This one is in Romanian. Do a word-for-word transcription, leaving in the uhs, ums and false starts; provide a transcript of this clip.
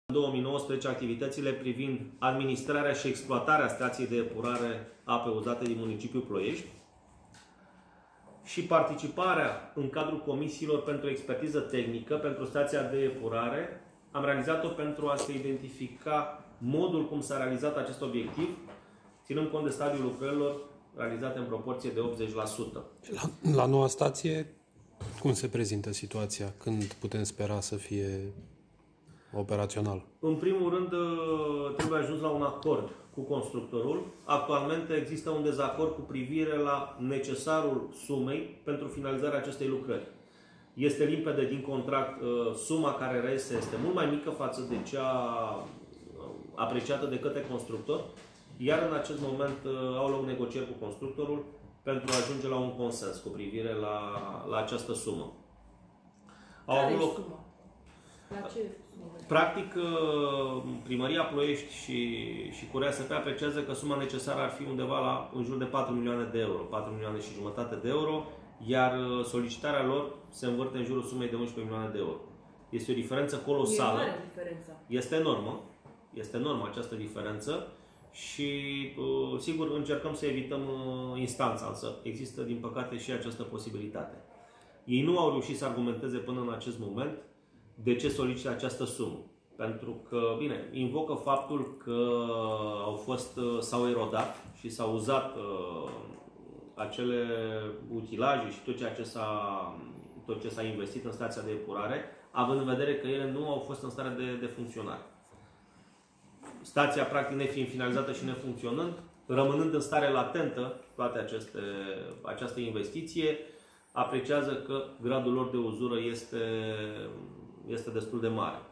În două mii nouăsprezece, activitățile privind administrarea și exploatarea stației de epurare ape uzate din municipiul Ploiești și participarea în cadrul comisiilor pentru expertiză tehnică pentru stația de epurare. Am realizat-o pentru a se identifica modul cum s-a realizat acest obiectiv, ținând cont de stadiul lucrărilor realizate în proporție de optzeci la sută. La, la noua stație, cum se prezintă situația? Când putem spera să fie operațional? În primul rând, trebuie ajuns la un acord cu constructorul. Actualmente există un dezacord cu privire la necesarul sumei pentru finalizarea acestei lucrări. Este limpede din contract, suma care reiese este mult mai mică față de cea apreciată de către constructor, iar în acest moment au loc negocieri cu constructorul pentru a ajunge la un consens cu privire la, la această sumă. Au Care avut loc... sumă? La ce sumă? Practic, Primăria Ploiești și, și Curea S P apreciază că suma necesară ar fi undeva la în jur de patru milioane de euro, patru milioane și jumătate de euro, iar solicitarea lor se învârte în jurul sumei de unsprezece milioane de euro. Este o diferență colosală. E mare diferența. Este enormă. Este enormă această diferență și, sigur, încercăm să evităm instanța, însă există, din păcate, și această posibilitate. Ei nu au reușit să argumenteze până în acest moment de ce solicită această sumă. Pentru că, bine, invocă faptul că au fost, s-au erodat și s-au uzat uh, acele utilaje și tot ceea ce s-a tot ce s-a investit în stația de epurare, având în vedere că ele nu au fost în stare de, de funcționare. Stația, practic, nefiind finalizată și nefuncționând, rămânând în stare latentă toate aceste, această investiție, apreciază că gradul lor de uzură este, este destul de mare.